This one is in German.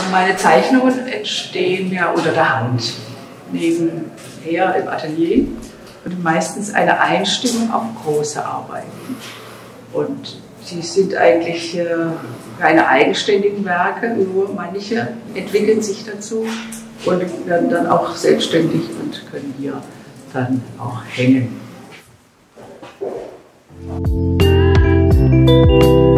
Meine Zeichnungen entstehen ja unter der Hand, nebenher im Atelier und meistens eine Einstimmung auf große Arbeiten. Und sie sind eigentlich keine eigenständigen Werke, nur manche entwickeln sich dazu und werden dann auch selbstständig und können hier dann auch hängen.